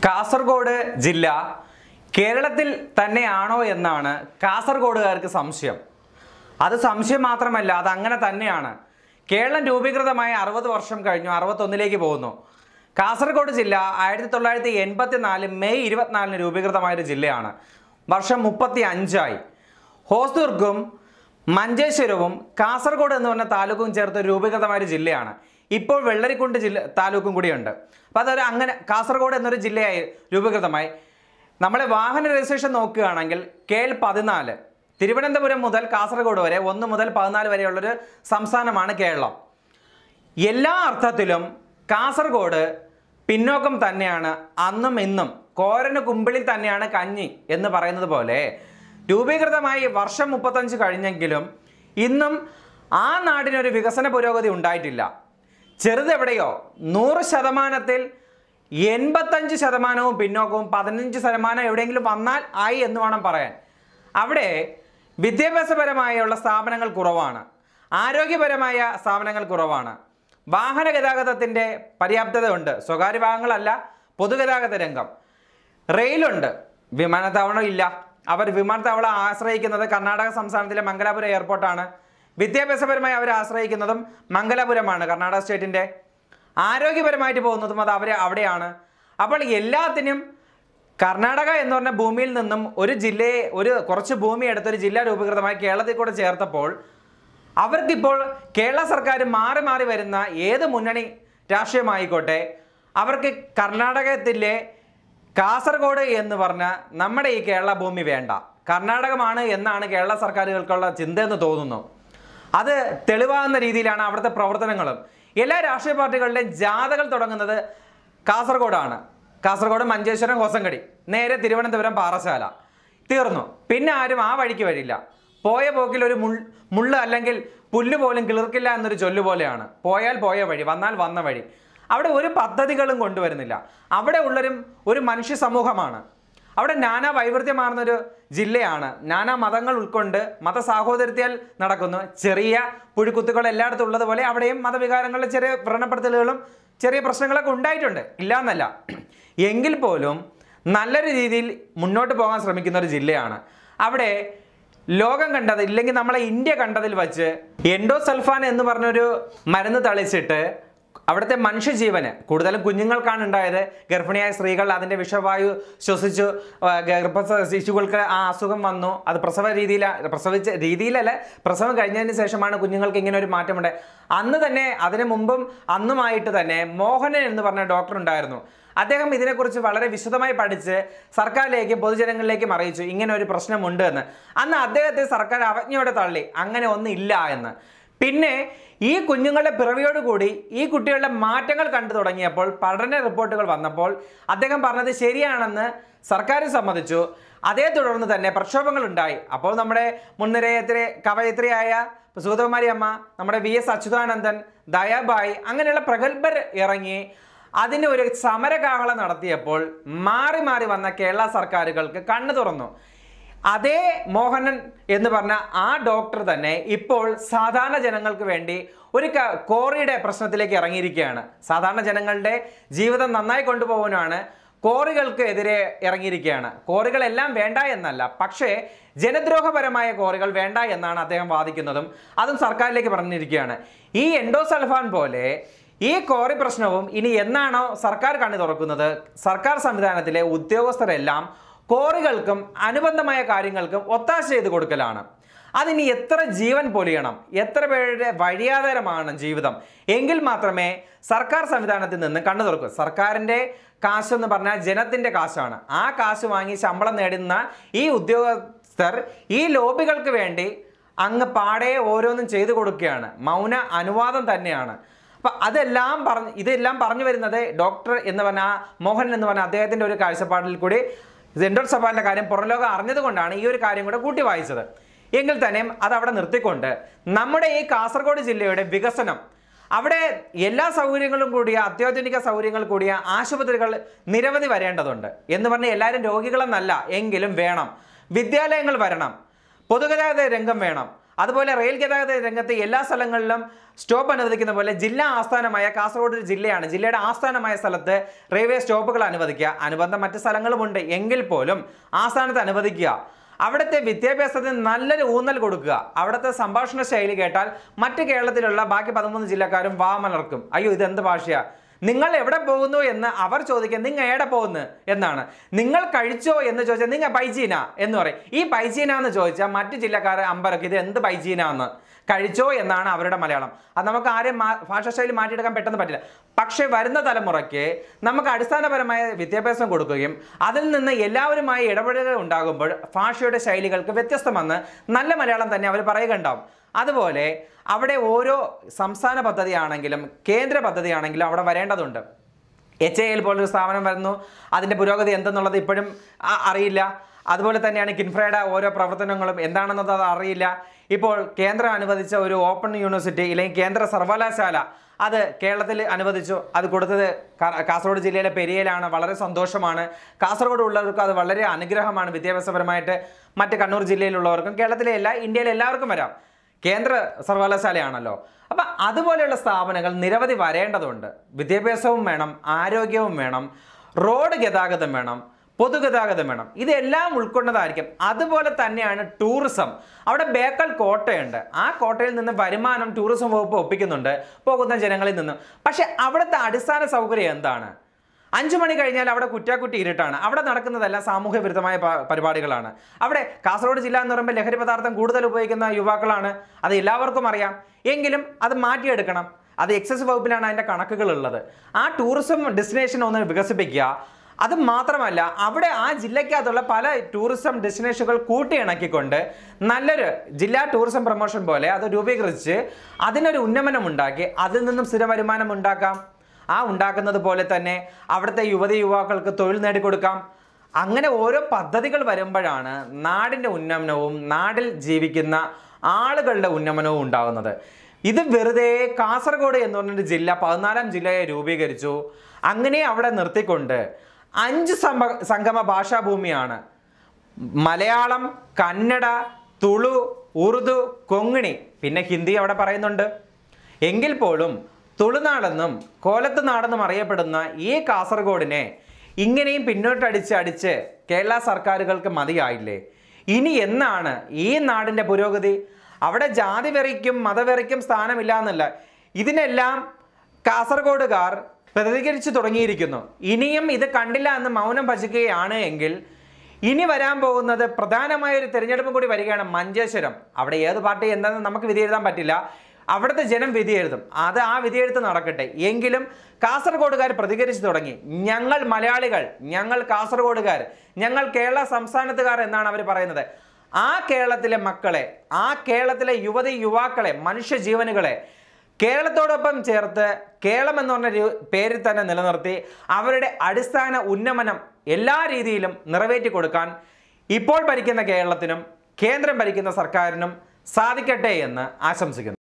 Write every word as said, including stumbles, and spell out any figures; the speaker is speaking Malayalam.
കാസർഗോഡ് ജില്ല കേരളത്തിൽ തന്നെയാണോ എന്നാണ് കാസർഗോഡുകാർക്ക് സംശയം. അത് സംശയം മാത്രമല്ല, അത് അങ്ങനെ തന്നെയാണ്. കേരളം രൂപീകൃതമായ അറുപത് വർഷം കഴിഞ്ഞു, അറുപത്തൊന്നിലേക്ക് പോകുന്നു. കാസർഗോഡ് ജില്ല ആയിരത്തി തൊള്ളായിരത്തി എൺപത്തി നാല് മെയ് ഇരുപത്തിനാലിന് രൂപീകൃതമായൊരു ജില്ലയാണ്. വർഷം മുപ്പത്തി അഞ്ചായി. ഹോസ്ദുർഗും മഞ്ചേശ്വരവും കാസർഗോഡ് എന്ന് പറഞ്ഞ താലൂക്കും ചേർത്ത് രൂപീകൃതമായൊരു ജില്ലയാണ്. ഇപ്പോൾ വെള്ളരിക്കുണ്ട് ജില്ല താലൂക്കും കൂടിയുണ്ട്. അപ്പോൾ അതൊരു അങ്ങനെ കാസർഗോഡ് എന്നൊരു ജില്ലയായി രൂപീകൃതമായി. നമ്മളെ വാഹന രജിസ്ട്രേഷൻ നോക്കുകയാണെങ്കിൽ കെ എൽ പതിനാല്, തിരുവനന്തപുരം മുതൽ കാസർഗോഡ് വരെ ഒന്ന് മുതൽ പതിനാല് വരെയുള്ളൊരു സംസ്ഥാനമാണ് കേരളം. എല്ലാ അർത്ഥത്തിലും കാസർഗോഡ് പിന്നോക്കം തന്നെയാണ്. അന്നും ഇന്നും കോരന് കുമ്പിളിൽ തന്നെയാണ് കഞ്ഞി എന്ന് പറയുന്നത് പോലെ രൂപീകൃതമായി വർഷം മുപ്പത്തഞ്ച് കഴിഞ്ഞെങ്കിലും ഇന്നും ആ നാടിനൊരു വികസന പുരോഗതി ഉണ്ടായിട്ടില്ല. ചെറുതെവിടെയോ നൂറ് ശതമാനത്തിൽ എൺപത്തഞ്ച് ശതമാനവും പിന്നോക്കവും പതിനഞ്ച് ശതമാനം എവിടെയെങ്കിലും വന്നാൽ ആയി എന്ന് വേണം പറയാൻ. അവിടെ വിദ്യാഭ്യാസപരമായുള്ള സ്ഥാപനങ്ങൾ കുറവാണ്, ആരോഗ്യപരമായ സ്ഥാപനങ്ങൾ കുറവാണ്, വാഹന ഗതാഗതത്തിൻ്റെ പര്യാപ്തത ഉണ്ട്. സ്വകാര്യ വാഹനങ്ങളല്ല, പൊതുഗതാഗത രംഗം. റെയിലുണ്ട്, വിമാനത്താവളം ഇല്ല. അവർ വിമാനത്താവളം ആശ്രയിക്കുന്നത് കർണാടക സംസ്ഥാനത്തിലെ മംഗലാപുരം എയർപോർട്ടാണ്. വിദ്യാഭ്യാസപരമായി അവർ ആശ്രയിക്കുന്നതും മംഗലാപുരമാണ്, കർണാടക സ്റ്റേറ്റിൻ്റെ. ആരോഗ്യപരമായിട്ട് പോകുന്നതും അത് അവർ അവിടെയാണ്. അപ്പോൾ എല്ലാത്തിനും കർണാടക എന്ന് പറഞ്ഞ ഭൂമിയിൽ നിന്നും ഒരു ജില്ലയെ ഒരു കുറച്ച് ഭൂമി എടുത്തൊരു ജില്ല രൂപീകൃതമായി കേരളത്തിൽ കൂടെ ചേർത്തപ്പോൾ അവർക്കിപ്പോൾ കേരള സർക്കാർ മാറി മാറി വരുന്ന ഏത് മുന്നണി രാഷ്ട്രീയമായിക്കോട്ടെ അവർക്ക് കർണാടകത്തിലെ കാസർഗോഡ് എന്ന് പറഞ്ഞ നമ്മുടെ ഈ കേരള ഭൂമി വേണ്ട, കർണാടകമാണ് എന്നാണ് കേരള സർക്കാരുകൾക്കുള്ള ചിന്തയെന്ന് തോന്നുന്നു. അത് തെളിവാകുന്ന രീതിയിലാണ് അവിടുത്തെ പ്രവർത്തനങ്ങളും. എല്ലാ രാഷ്ട്രീയ പാർട്ടികളുടെയും ജാഥകൾ തുടങ്ങുന്നത് കാസർഗോഡാണ്. കാസർഗോഡ്, മഞ്ചേശ്വരം, ഹോസങ്കടി, നേരെ തിരുവനന്തപുരം, പാറശാല, തീർന്നു. പിന്നെ ആരും ആ വഴിക്ക് വരില്ല. പോയ പോക്കിൽ ഒരു മുൾ മുള്ള് അല്ലെങ്കിൽ പുല്ല് പോലും കിളിർക്കില്ല എന്നൊരു ചൊല്ല് പോലെയാണ്. പോയാൽ പോയ വഴി, വന്നാൽ വന്ന വഴി. അവിടെ ഒരു പദ്ധതികളും കൊണ്ടുവരുന്നില്ല. അവിടെ ഉള്ളൊരു ഒരു മനുഷ്യ സമൂഹമാണ്. അവിടെ നാനാ വൈവിധ്യമാർന്നൊരു ജില്ലയാണ്. നാനാ മതങ്ങൾ ഉൾക്കൊണ്ട് മത സാഹോദര്യത്തിൽ നടക്കുന്നു. ചെറിയ പുഴുക്കുത്തുകൾ എല്ലായിടത്തും ഉള്ളതുപോലെ അവിടെയും മതവികാരങ്ങളുടെ ചെറിയ വ്രണപ്പെടുത്തലുകളും ചെറിയ പ്രശ്നങ്ങളൊക്കെ ഉണ്ടായിട്ടുണ്ട്, ഇല്ല എന്നല്ല. എങ്കിൽ പോലും നല്ലൊരു രീതിയിൽ മുന്നോട്ട് പോകാൻ ശ്രമിക്കുന്ന ഒരു ജില്ലയാണ്. അവിടെ ലോകം കണ്ടത്, ഇല്ലെങ്കിൽ നമ്മളെ ഇന്ത്യ കണ്ടതിൽ വച്ച് എൻഡോസൾഫാൻ എന്ന് പറഞ്ഞൊരു മരുന്ന് തളിച്ചിട്ട് അവിടുത്തെ മനുഷ്യജീവന്, കൂടുതലും കുഞ്ഞുങ്ങൾക്കാണ് ഉണ്ടായത്. ഗർഭിണിയായ സ്ത്രീകൾ അതിൻ്റെ വിഷവായു ശ്വസിച്ചു, ഗർഭ ശിശുക്കൾക്ക് ആ അസുഖം വന്നു. അത് പ്രസവ രീതിയിൽ പ്രസവിച്ച രീതിയിലല്ല, പ്രസവം കഴിഞ്ഞതിന് ശേഷമാണ് കുഞ്ഞുങ്ങൾക്ക് ഇങ്ങനെ ഒരു മാറ്റമുണ്ടായത്. അന്ന് തന്നെ, അതിന് മുമ്പും അന്നുമായിട്ട് തന്നെ മോഹനൻ എന്ന് പറഞ്ഞ ഡോക്ടർ ഉണ്ടായിരുന്നു. അദ്ദേഹം ഇതിനെക്കുറിച്ച് വളരെ വിശദമായി പഠിച്ച് സർക്കാരിലേക്കും പൊതുജനങ്ങളിലേക്കും അറിയിച്ചു ഇങ്ങനെ ഒരു പ്രശ്നമുണ്ട് എന്ന്. അന്ന് അദ്ദേഹത്തെ സർക്കാർ അവജ്ഞയോടെ തള്ളി, അങ്ങനെ ഒന്നും ഇല്ല എന്ന്. പിന്നെ ഈ കുഞ്ഞുങ്ങളുടെ പിറവിയോടുകൂടി ഈ കുട്ടികളുടെ മാറ്റങ്ങൾ കണ്ടു തുടങ്ങിയപ്പോൾ, പഠന റിപ്പോർട്ടുകൾ വന്നപ്പോൾ അദ്ദേഹം പറഞ്ഞത് ശരിയാണെന്ന് സർക്കാർ സമ്മതിച്ചു. അതേ തുടർന്ന് തന്നെ പ്രക്ഷോഭങ്ങൾ ഉണ്ടായി. അപ്പോൾ നമ്മുടെ മുൻനിരയത്തിലെ കവയിത്രിയായ സുഗതകുമാരി അമ്മ, നമ്മുടെ വി എസ് അച്യുതാനന്ദൻ, ദയാബായി, അങ്ങനെയുള്ള പ്രഗത്ഭർ ഇറങ്ങി അതിന് ഒരു സമരകാഹളം നടത്തിയപ്പോൾ മാറി മാറി വന്ന കേരള സർക്കാരുകൾക്ക് കണ്ണു തുറന്നു. അതേ മോഹനൻ എന്ന് പറഞ്ഞ ആ ഡോക്ടർ തന്നെ ഇപ്പോൾ സാധാരണ ജനങ്ങൾക്ക് വേണ്ടി ഒരു കോറിയുടെ പ്രശ്നത്തിലേക്ക് ഇറങ്ങിയിരിക്കുകയാണ്. സാധാരണ ജനങ്ങളുടെ ജീവിതം നന്നായി കൊണ്ടുപോകാനാണ് കോറികൾക്ക് എതിരെ ഇറങ്ങിയിരിക്കുകയാണ്. കോറികളെല്ലാം വേണ്ട എന്നല്ല, പക്ഷേ ജനദ്രോഹപരമായ കോറികൾ വേണ്ട എന്നാണ് അദ്ദേഹം വാദിക്കുന്നതും. അതും സർക്കാരിലേക്ക് പറഞ്ഞിരിക്കുകയാണ്. ഈ എൻഡോസൾഫാൻ പോലെ ഈ കോറി പ്രശ്നവും ഇനി എന്നാണോ സർക്കാർ കണ്ണു തുറക്കുന്നത്, സർക്കാർ സംവിധാനത്തിലെ ഉദ്യോഗസ്ഥരെല്ലാം കോറികൾക്കും അനുബന്ധമായ കാര്യങ്ങൾക്കും ഒത്താശ ചെയ്ത് കൊടുക്കലാണ്. അതിനി എത്ര ജീവൻ പൊലിയണം, എത്ര പേരുടെ വഴിയാധാരമാണ് ജീവിതം, എങ്കിൽ മാത്രമേ സർക്കാർ സംവിധാനത്തിൽ നിന്ന് കണ്ണു തുറക്കൂ. സർക്കാരിൻ്റെ കാശെന്ന് പറഞ്ഞാൽ ജനത്തിൻ്റെ കാശാണ്. ആ കാശ് വാങ്ങി ശമ്പളം നേടുന്ന ഈ ഉദ്യോഗസ്ഥർ ഈ ലോബികൾക്ക് വേണ്ടി അങ്ങ് പാടെ ഓരോന്നും ചെയ്തു കൊടുക്കുകയാണ്. മൗന അനുവാദം തന്നെയാണ്. അപ്പം അതെല്ലാം പറഞ്ഞ് ഇതെല്ലാം പറഞ്ഞു വരുന്നത് ഡോക്ടർ എന്ന് പറഞ്ഞാൽ മോഹൻ എന്ന് പറഞ്ഞാൽ അദ്ദേഹത്തിൻ്റെ ഒരു കാഴ്ചപ്പാടിൽ കൂടി എൻഡോസൾഫാൻ്റെ കാര്യം പുറംലോകം അറിഞ്ഞതുകൊണ്ടാണ് ഈ ഒരു കാര്യം കൂടെ കൂട്ടി വായിച്ചത്. എങ്കിൽ തന്നെയും അതവിടെ നിർത്തിക്കൊണ്ട് നമ്മുടെ ഈ കാസർഗോഡ് ജില്ലയുടെ വികസനം, അവിടെ എല്ലാ സൗകര്യങ്ങളും കൂടിയ, അത്യാധുനിക സൗകര്യങ്ങൾ കൂടിയ ആശുപത്രികൾ നിരവധി വരേണ്ടതുണ്ട്. എന്ന് പറഞ്ഞാൽ എല്ലാവരും രോഗികളെന്നല്ല, എങ്കിലും വേണം. വിദ്യാലയങ്ങൾ വരണം, പൊതുഗതാഗത രംഗം വേണം, അതുപോലെ റെയിൽ ഗതാഗത രംഗത്ത് എല്ലാ സ്ഥലങ്ങളിലും സ്റ്റോപ്പ് അനുവദിക്കുന്ന പോലെ ജില്ലാ ആസ്ഥാനമായ കാസർഗോഡ് ഒരു ജില്ലയാണ്. ജില്ലയുടെ ആസ്ഥാനമായ സ്ഥലത്ത് റെയിൽവേ സ്റ്റോപ്പുകൾ അനുവദിക്കുക. അനുബന്ധ മറ്റ് സ്ഥലങ്ങളുമുണ്ട്, എങ്കിൽ പോലും ആസ്ഥാനത്ത് അനുവദിക്കുക. അവിടുത്തെ വിദ്യാഭ്യാസത്തിന് നല്ലൊരു ഊന്നൽ കൊടുക്കുക. അവിടുത്തെ സംഭാഷണ ശൈലി കേട്ടാൽ മറ്റ് കേരളത്തിലുള്ള ബാക്കി പതിമൂന്ന് ജില്ലക്കാരും വാമലർക്കും. അയ്യോ, ഇതെന്ത് ഭാഷയാ, നിങ്ങൾ എവിടെ പോകുന്നു എന്ന് അവർ ചോദിക്കുക, നിങ്ങൾ എവിടെ പോകുന്നു എന്നാണ്. നിങ്ങൾ കഴിച്ചോ എന്ന് ചോദിച്ചാൽ നിങ്ങൾ പൈജീന എന്ന് പറയും. ഈ പൈജീന എന്ന് ചോദിച്ചാൽ മറ്റു ജില്ലക്കാരെ അമ്പരക്ക് ഇത് എന്ത് പൈജീന എന്ന്, കഴിച്ചോ എന്നാണ് അവരുടെ മലയാളം. അത് നമുക്ക് ആരെയും ഭാഷാശൈലി മാറ്റിയെടുക്കാൻ പെട്ടെന്ന് പറ്റില്ല. പക്ഷേ വരുന്ന തലമുറയ്ക്ക് നമുക്ക് അടിസ്ഥാനപരമായ വിദ്യാഭ്യാസം കൊടുക്കുകയും അതിൽ നിന്ന് എല്ലാവരുമായി ഇടപെടലുകൾ ഉണ്ടാകുമ്പോൾ ഭാഷയുടെ ശൈലികൾക്ക് വ്യത്യസ്തമെന്ന് നല്ല മലയാളം തന്നെ അവർ പറയുകയുണ്ടാവും. അതുപോലെ അവിടെ ഓരോ സംസ്ഥാന പദ്ധതിയാണെങ്കിലും കേന്ദ്ര പദ്ധതിയാണെങ്കിലും അവിടെ വരേണ്ടതുണ്ട്. എച്ച് എ എൽ പോലൊരു സ്ഥാപനം വരുന്നു, അതിൻ്റെ പുരോഗതി എന്തെന്നുള്ളത് ഇപ്പോഴും അറിയില്ല. അതുപോലെ തന്നെയാണ് കിൻഫ്രയുടെ ഓരോ പ്രവർത്തനങ്ങളും എന്താണെന്നത് അത് അറിയില്ല. ഇപ്പോൾ കേന്ദ്രം അനുവദിച്ച ഒരു ഓപ്പൺ യൂണിവേഴ്സിറ്റി അല്ലെങ്കിൽ കേന്ദ്ര സർവകലാശാല അത് കേരളത്തിൽ അനുവദിച്ചു. അത് കൊടുത്തത് കാസർഗോഡ് ജില്ലയിലെ പെരിയയിലാണ്. വളരെ സന്തോഷമാണ്. കാസർഗോഡ് ഉള്ളവർക്ക് അത് വളരെ അനുഗ്രഹമാണ്. വിദ്യാഭ്യാസപരമായിട്ട് മറ്റ് കണ്ണൂർ ജില്ലയിലുള്ളവർക്കും കേരളത്തിലെ എല്ലാ ഇന്ത്യയിലെ എല്ലാവർക്കും വരാം. കേന്ദ്ര സർവകലാശാലയാണല്ലോ. അപ്പം അതുപോലെയുള്ള സ്ഥാപനങ്ങൾ നിരവധി വരേണ്ടതുണ്ട്. വിദ്യാഭ്യാസവും വേണം, ആരോഗ്യവും വേണം, റോഡ് ഗതാഗതം വേണം, പൊതുഗതാഗതം വേണം. ഇതെല്ലാം ഉൾക്കൊണ്ടതായിരിക്കും. അതുപോലെ തന്നെയാണ് ടൂറിസം. അവിടെ ബേക്കൽ കോട്ടയുണ്ട്. ആ കോട്ടയിൽ നിന്ന് വരുമാനം ടൂറിസം വകുപ്പ് ഒപ്പിക്കുന്നുണ്ട് പോകുന്ന ജനങ്ങളിൽ നിന്നും. പക്ഷെ അവിടുത്തെ അടിസ്ഥാന സൗകര്യം എന്താണ്? അഞ്ചു മണി കഴിഞ്ഞാൽ അവിടെ കുറ്റാക്കുറ്റി ഇരുട്ടാണ്. അവിടെ നടക്കുന്നതെല്ലാം സാമൂഹ്യ വിരുദ്ധമായ പരിപാടികളാണ്. അവിടെ കാസർഗോഡ് ജില്ല എന്ന് പറയുമ്പോൾ ലഹരി പദാർത്ഥം കൂടുതൽ ഉപയോഗിക്കുന്ന യുവാക്കളാണ്. അത് എല്ലാവർക്കും അറിയാം. എങ്കിലും അത് മാറ്റിയെടുക്കണം. അത് എക്സൈസ് വകുപ്പിലാണ് അതിൻ്റെ കണക്കുകൾ ഉള്ളത്. ആ ടൂറിസം ഡെസ്റ്റിനേഷൻ ഒന്ന് വികസിപ്പിക്കുക. അത് മാത്രമല്ല, അവിടെ ആ ജില്ലയ്ക്കകത്തുള്ള പല ടൂറിസം ഡെസ്റ്റിനേഷനുകൾ കൂട്ടിയിണക്കിക്കൊണ്ട് നല്ലൊരു ജില്ലാ ടൂറിസം പ്രൊമോഷൻ പോലെ അത് രൂപീകരിച്ച് അതിനൊരു ഉന്നമനം ഉണ്ടാക്കി അതിൽ നിന്നും സ്ഥിര വരുമാനം ഉണ്ടാക്കാം. ആ ഉണ്ടാക്കുന്നത് പോലെ തന്നെ അവിടുത്തെ യുവതി യുവാക്കൾക്ക് തൊഴിൽ നേടിക്കൊടുക്കാം. അങ്ങനെ ഓരോ പദ്ധതികൾ വരുമ്പോഴാണ് നാടിൻ്റെ ഉന്നമനവും നാടിൽ ജീവിക്കുന്ന ആളുകളുടെ ഉന്നമനവും ഉണ്ടാകുന്നത്. ഇത് വെറുതെ കാസർഗോഡ് എന്ന് പറഞ്ഞൊരു ജില്ല പതിനാലാം ജില്ലയെ രൂപീകരിച്ചു. അങ്ങനെ അവിടെ നിർത്തിക്കൊണ്ട് അഞ്ച് സംഭ സംഗമ ഭാഷാഭൂമിയാണ്. മലയാളം, കന്നഡ, തുളു, ഉറുദു, കൊങ്ങിണി, പിന്നെ ഹിന്ദി അവിടെ പറയുന്നുണ്ട്. എങ്കിൽ പോലും തുളുനാടെന്നും കോലത്ത് നാടെന്നും അറിയപ്പെടുന്ന ഈ കാസർഗോഡിനെ ഇങ്ങനെയും പിന്നോട്ടടിച്ച് അടിച്ച് കേരള സർക്കാരുകൾക്ക് മതിയായില്ലേ? ഇനി എന്നാണ് ഈ നാടിൻ്റെ പുരോഗതി? അവിടെ ജാതി വെറിക്കും മതവെറിക്കും സ്ഥാനമില്ല എന്നല്ല, ഇതിനെല്ലാം കാസർഗോഡുകാർ പ്രതികരിച്ചു തുടങ്ങിയിരിക്കുന്നു. ഇനിയും ഇത് കണ്ടില്ല എന്ന് മൗനം ഭജിക്കുകയാണ് എങ്കിൽ ഇനി വരാൻ പോകുന്നത് പ്രധാനമായ ഒരു തിരഞ്ഞെടുപ്പും കൂടി വരികയാണ്. മഞ്ചേശ്വരം. അവിടെ ഏത് പാർട്ടി എന്താണെന്ന് നമുക്ക് വിധി എഴുതാൻ പറ്റില്ല. അവിടുത്തെ ജനം വിധി എഴുതും. അത് ആ വിധിയെഴുത്ത് നടക്കട്ടെ. എങ്കിലും കാസർഗോഡുകാർ പ്രതികരിച്ചു തുടങ്ങി. ഞങ്ങൾ മലയാളികൾ, ഞങ്ങൾ കാസർഗോഡുകാർ, ഞങ്ങൾ കേരള സംസ്ഥാനത്തുകാർ എന്നാണ് അവർ പറയുന്നത്. ആ കേരളത്തിലെ മക്കളെ, ആ കേരളത്തിലെ യുവതി യുവാക്കളെ, മനുഷ്യജീവനുകളെ കേരളത്തോടൊപ്പം ചേർത്ത് കേരളം എന്ന് പറഞ്ഞ പേരിൽ തന്നെ നിലനിർത്തി അവരുടെ അടിസ്ഥാന ഉന്നമനം എല്ലാ രീതിയിലും നിറവേറ്റി കൊടുക്കാൻ ഇപ്പോൾ ഭരിക്കുന്ന കേരളത്തിനും കേന്ദ്രം ഭരിക്കുന്ന സർക്കാരിനും സാധിക്കട്ടെ എന്ന് ആശംസിക്കുന്നു.